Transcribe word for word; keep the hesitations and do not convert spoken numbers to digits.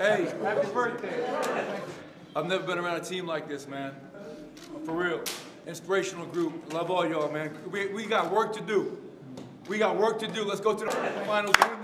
Hey. Happy birthday. I've never been around a team like this, man. For real. Inspirational group. Love all y'all, man. We, we got work to do. We got work to do. Let's go to the finals.